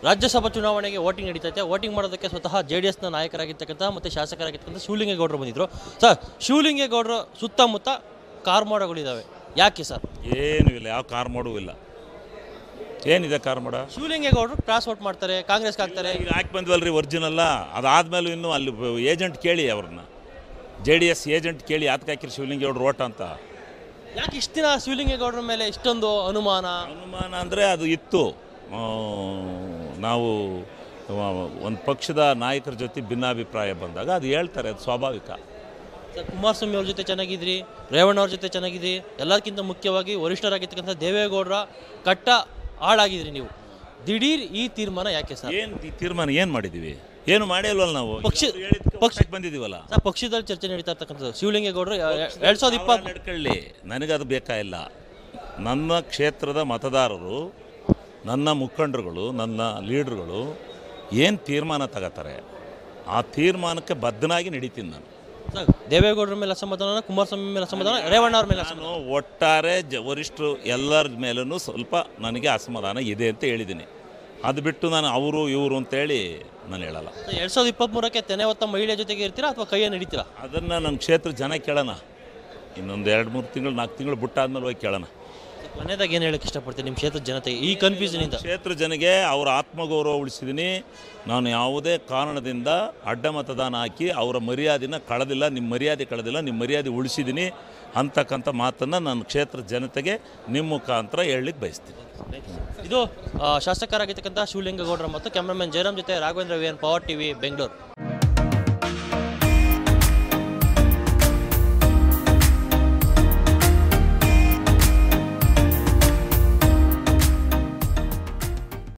ರಾಜ್ಯಸಭಾ ಚುನಾವಣೆಗೆ voting ನಡೀತೈತೆ. Voting ಮಾಡೋದಕ್ಕೆ ಸ್ವತಃ JDS ನ ನಾಯಕರಾಗಿರ್ತಕ್ಕಂಥ ಮತ್ತು ಶಾಸಕರಾಗಿರ್ತಕ್ಕಂಥ ಶಿವಲಿಂಗೆ ಗೌಡರು ಬಂದಿದ್ದರು. ಸರ್, ಶಿವಲಿಂಗೆ ಗೌಡರು ಸುತ್ತಮುತ್ತ ಕಾರ್ಮೋಡಗಳಿದ್ದಾವೆ, ಯಾಕೆ ಸರ್? ಏನೂ ಇಲ್ಲ, ಯಾವ ಕಾರ್ಮೋಡೂ ಇಲ್ಲ. ಏನಿದೆ ಕಾರ್ಮೋಡ? ಶಿವಲಿಂಗೆ ಗೌಡರು ಕ್ರಾಸ್ ವೋಟ್ ಮಾಡ್ತಾರೆ, ಕಾಂಗ್ರೆಸ್ಗೆ ಹಾಕ್ತಾರೆ. ಈಗ ಹಾಕಿ ಬಂದ್ವಲ್ರಿ ಒರಿಜಿನಲ್ಲ. ಅದಾದ್ಮೇಲೂ ಇನ್ನೂ ಅಲ್ಲಿ ಏಜೆಂಟ್ ಕೇಳಿ ಅವ್ರನ್ನ, JDS ಏಜೆಂಟ್ ಕೇಳಿ ಯಾತಕ್ಕೆ ಹಾಕಿರಿ ಶಿವಲಿಂಗೆ ಗೌಡರು ಓಟ್ ಅಂತ. ಯಾಕೆ ಇಷ್ಟು ದಿನ ಶಿವಲಿಂಗೆ ಗೌಡರ ಮೇಲೆ ಇಷ್ಟೊಂದು ಅನುಮಾನ ಅಂದರೆ ಅದು ಇತ್ತು. ನಾವು ಒಂದು ಪಕ್ಷದ ನಾಯಕರ ಜೊತೆ ಭಿನ್ನಾಭಿಪ್ರಾಯ ಬಂದಾಗ ಅದು ಹೇಳ್ತಾರೆ, ಅದು ಸ್ವಾಭಾವಿಕ. ಸರ್, ಕುಮಾರಸ್ವಾಮಿ ಅವ್ರ ಜೊತೆ ಚೆನ್ನಾಗಿದ್ರಿ, ರೇವಣ್ಣ ಅವ್ರ ಜೊತೆ ಚೆನ್ನಾಗಿದ್ರಿ, ಎಲ್ಲದಕ್ಕಿಂತ ಮುಖ್ಯವಾಗಿ ವರಿಷ್ಠರಾಗಿರ್ತಕ್ಕಂಥ ದೇವೇಗೌಡರ ಕಟ್ಟ ಹಾಳಾಗಿದ್ರಿ ನೀವು. ದಿಢೀರ್ ಈ ತೀರ್ಮಾನ ಯಾಕೆ ಸರ್? ಏನು ಈ ತೀರ್ಮಾನ ಏನು ಮಾಡಿದ್ದೀವಿ? ಏನು ಮಾಡೇ ಇಲ್ವಲ್ಲ ನಾವು. ಪಕ್ಷಕ್ಕೆ ಬಂದಿದ್ದೀವಲ್ಲ ಸರ್. ಪಕ್ಷದಲ್ಲಿ ಚರ್ಚೆ ನಡೀತಾ ಇರ್ತಕ್ಕಂಥದ್ದು ಶಿವಲಿಂಗೆ ಗೌಡರು 2020 ನಡ್ಕೊಳ್ಳಿ, ನನಗದು ಬೇಕಾಗಿಲ್ಲ. ನನ್ನ ಕ್ಷೇತ್ರದ ಮತದಾರರು, ನನ್ನ ಮುಖಂಡರುಗಳು, ನನ್ನ ಲೀಡ್ರುಗಳು ಏನು ತೀರ್ಮಾನ ತಗೋತಾರೆ ಆ ತೀರ್ಮಾನಕ್ಕೆ ಬದ್ಧನಾಗಿ ನಡೀತೀನಿ ನಾನು. ಸರ್, ದೇವೇಗೌಡರ ಮೇಲೆ ಅಸಮಾಧಾನ, ಕುಮಾರಸ್ವಾಮಿ ಮೇಲೆ ಅಸಮಾಧಾನ, ರೇವಣ್ಣ ಅವ್ರ ಮೇಲೆ ನಾನು ಒಟ್ಟಾರೆ ವರಿಷ್ಠರು ಎಲ್ಲರ ಮೇಲೂ ಸ್ವಲ್ಪ ನನಗೆ ಅಸಮಾಧಾನ ಇದೆ ಅಂತ ಹೇಳಿದ್ದೀನಿ. ಅದು ಬಿಟ್ಟು ನಾನು ಅವರು ಇವರು ಅಂತೇಳಿ ನಾನು ಹೇಳಲ್ಲ. 2023ಕ್ಕೆ ತೆನೆ ಹೊತ್ತ ಮಹಿಳೆ ಜೊತೆಗೆ ಇರ್ತೀರಾ ಅಥವಾ ಕೈಯನ್ನು ಹಿಡಿತೀರಾ? ಅದನ್ನು ನನ್ನ ಕ್ಷೇತ್ರ ಜನ ಕೇಳೋಣ. ಇನ್ನೊಂದು 2-3 ತಿಂಗಳು 4 ತಿಂಗಳು ಬಿಟ್ಟಾದ್ಮೇಲೆ ಹೋಗಿ ಕೇಳೋಣ. ಮನೆದಾಗ ಏನು ಹೇಳಕ್ಕೆ ಇಷ್ಟಪಡ್ತೀನಿ ನಿಮ್ಮ ಕ್ಷೇತ್ರದ ಜನತೆಗೆ ಈ ಕನ್ಫ್ಯೂಷನಿಂದ? ಕ್ಷೇತ್ರ ಜನಗೆ ಅವರ ಆತ್ಮಗೌರವ ಉಳಿಸಿದ್ದೀನಿ. ನಾನು ಯಾವುದೇ ಕಾರಣದಿಂದ ಅಡ್ಡ ಮತದಾನ ಹಾಕಿ ಅವರ ಮರ್ಯಾದೆನ ಕಳೆದಿಲ್ಲ. ನಿಮ್ಮ ಮರ್ಯಾದೆ ಕಳೆದಿಲ್ಲ, ನಿಮ್ಮ ಮರ್ಯಾದೆ ಉಳಿಸಿದ್ದೀನಿ ಅಂತಕ್ಕಂಥ ಮಾತನ್ನು ನನ್ನ ಕ್ಷೇತ್ರ ಜನತೆಗೆ ನಿಮ್ಮ ಮುಖಾಂತರ ಹೇಳಲಿಕ್ಕೆ ಬಯಸ್ತೀನಿ. ಇದು ಶಾಸಕರಾಗಿರ್ತಕ್ಕಂಥ ಶಿವಲಿಂಗೆ ಗೌಡರ ಮತ್ತು ಕ್ಯಾಮ್ರಾಮನ್ ಜಯರಾಮ್ ಜೊತೆ Raghavendra VN, power TV, Bengaluru.